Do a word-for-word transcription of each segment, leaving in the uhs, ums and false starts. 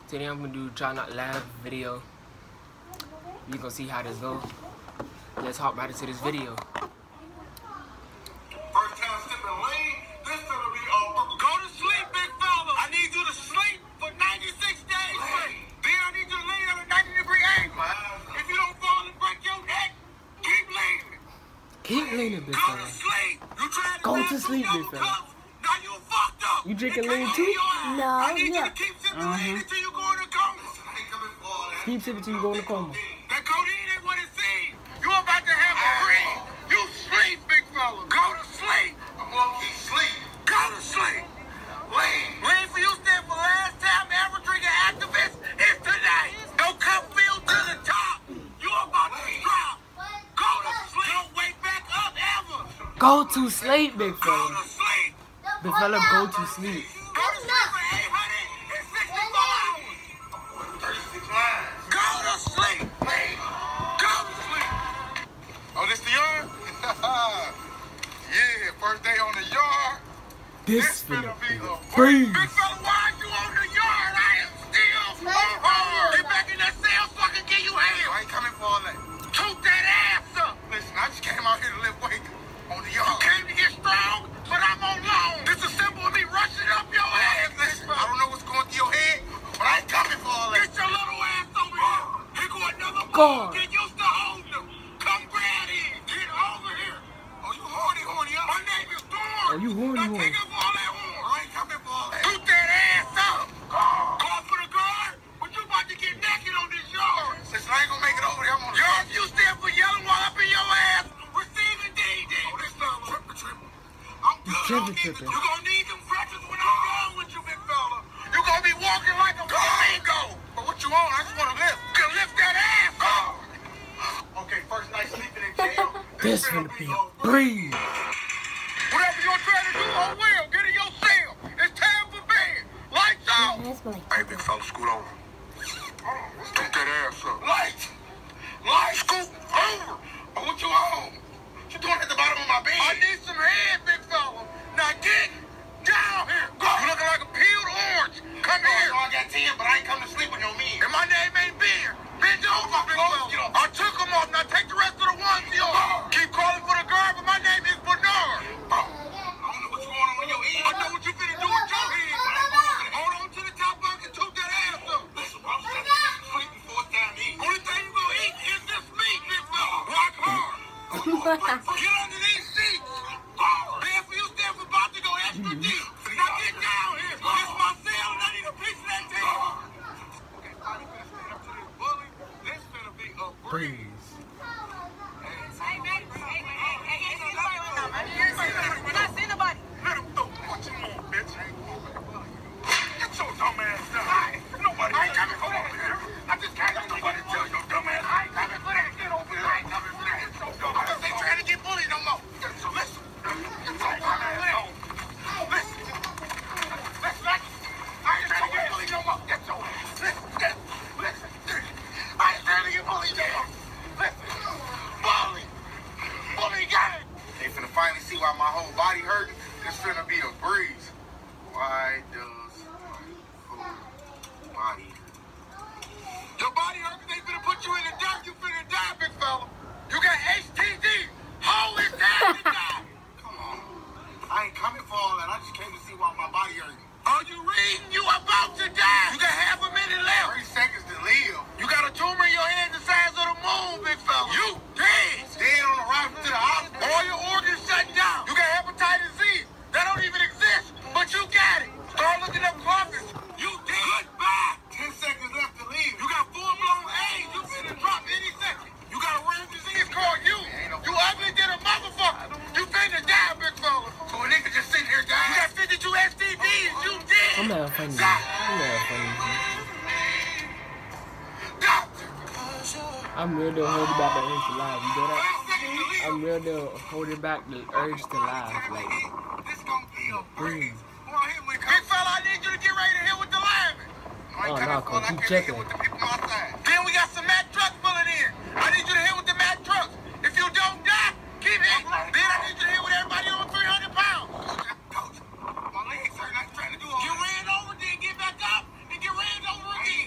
Today I'm gonna do try not laugh video. You gonna see how this goes. Let's hop right into this video. First time sipping lean, this gonna be over. Go to sleep, big fella. I need you to sleep for ninety-six days straight. Then I need you to lay at a ninety degree angle. If you don't fall and break your neck, keep leaning. Keep leaning, big Go fella. to sleep. You trying to Go grab to some sleep, big double fella. cups. Now you fucked up. You drinking It can't lean be too? your ass. No, I need yeah. you to keep sipping Uh-huh. lean until you go in a coma. I ain't coming for all that. Keep sipping till you go in the coma. That codeine ain't what it seems. You about to have a dream. You sleep, big fella. Go to sleep. I'm gonna keep sleep. Go to sleep. Lean. Lean for you stand for last time ever drinking activist is today. No cup filled to the top. You about to drop. Go to sleep. Don't wake back up ever. Go to sleep, big Go fella. to sleep. Big fella, go to sleep. Go to sleep for eight hundred sixty-four hours. thirty-six lines. Go to sleep. Lean. Go to sleep. Oh, this the yard? Yeah, first day on the yard. This finna be a Big breeze. fella, why you on the yard? I am still on hard. Get back in that cell so I can give you hell. I ain't coming for all that. Toot that ass up. Listen, I just came out here to lift weight on the yard. You came to get strong, but I'm on loan. This is simple of me rushing up your ass. Listen, I don't know what's going through your head, but I ain't coming for all that. Get your little ass over here. Here go another ball. Get used to holding them. Come grab it. Get over here. Oh, you horny, horny up. My name is Thorn. Oh, you horny, Now horny. take up all that horn. I ain't coming for all that. Toot that ass up. Call for the guard, but you about to get naked on this yard. Since I ain't gonna make it over there, I'm on the yard. You stand for yelling while up in your ass. Receiving D D. Oh, this time tripping, tripping. I'm good. Tripping, tripping. You gonna need them crutches when I'm done with you, big fella. You gonna be walking like a flamingo. But what you on? I just wanna lift. You can lift that ass up. Okay, first night sleeping in jail. This finna be a breeze. Whatever you're trying to do, I will. Get in your cell. It's time for bed. Lights out. Hey, big fella, scoot over. Scoot that ass up. Lights. Lights. Scoot over. Oh, what you on? What you doing at the bottom of my bed? I need some head, big fella. Now get down here. Go. You looking like a peeled orange. Come oh, here. I got ten, but I ain't coming to sleep with no men. And my name ain't Ben. Bend over, big fella. I took them off. Now take the rest of the ones off. Keep calling for the guard, but my name is Bernard. I don't know what's going on in your head. I know what you finna do with your head. Hold on to the top bunk and toot that ass up. Listen, I'm just sleep before it's time to eat. Only thing you gonna eat is this meat, big fella. Rock hard. Get under these seats. Ben, for you stand for about to go extra deep. Now get down here. This is my cell and I need a piece of that tail. Okay, I ain't finna stand up to this bully. This finna be a breeze. Breeze. Hey, baby. Hey, hey, hey, hey, hey, when I see nobody. Let him throw what you want, bitch. Get your dumb ass down. Nobody I ain't coming for that. I just can't let nobody tell your dumb ass. I ain't coming for that. Get over here. I ain't coming for that. Get your dumb ass. They trying to get bullied no more. Listen. Get your dumb ass on. Listen. Listen. I ain't trying to get bullied no more. Get your ass. Listen. Listen. I ain't trying to get bullied no more. Listen. Bully. Bully gang. They finna finally see why my whole body hurting. This finna be a breeze. Why does my whole body hurt? Your body hurt because they finna put you in the dirt. You finna die, big fella. You got H T D. Hold it down to die. Come on. I ain't coming for all that. I just came to see why my body hurting. Are you reading? You about to die. You got half a minute left. thirty seconds to live. You got a tumor in your head the size of the moon, big fella. You dead. Dead on the ride to the hospital. All your organs shut down. You got hepatitis Z. That don't even exist, but you got it. Start looking up coffins. You dead. Goodbye. Ten seconds left to live. You got full-blown AIDS. You finna drop any second. You got a rare disease called you. You ugly than a motherfucker. You finna die, big fella. So a nigga just sitting here dying. You got fifty-two S T Ds. You dead. I'm not funny. I'm not funny. Doctor. I'm real deal holding back the urge to live. You know that? I'm real deal holding back the urge to live. Like, This gonna be a breeze. Big fella, I need you to get ready to hit with the lineman. Oh, no, cause keep checking. Then we got some Mack trucks pulling in. I need you to hit with the Mack trucks. If you don't die, keep hitting. Then I need you to hit with everybody over three hundred pounds. Coach, my legs hurt. I'm trying to do all Get ran over, then get back up, and get ran over again.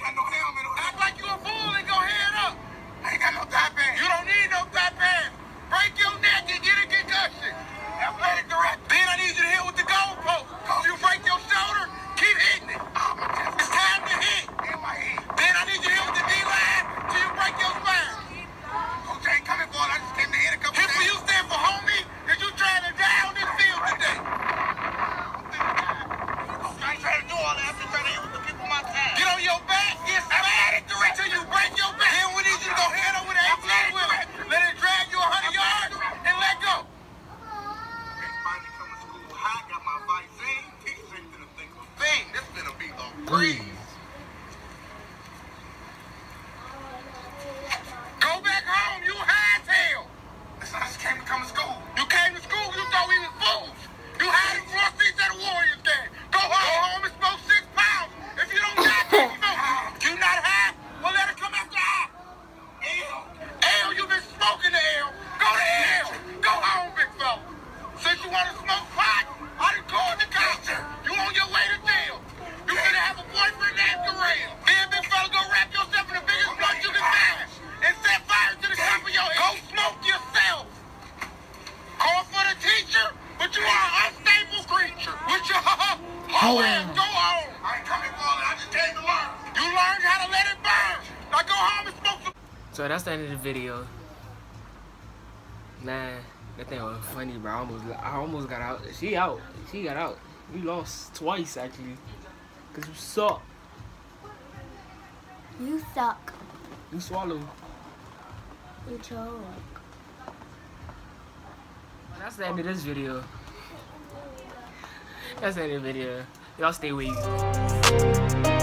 Go on. Go on. I ain't coming for it. I just came to learn. You learned how to let it burn. Now go home and smoke some. So that's the end of the video. Man, that thing was funny, bro. I almost, I almost got out. She out. She got out. We lost twice, actually. Because you suck. You suck. You swallow. You choke. That's the end of this video. That's the end of the video. Y'all stay wavy.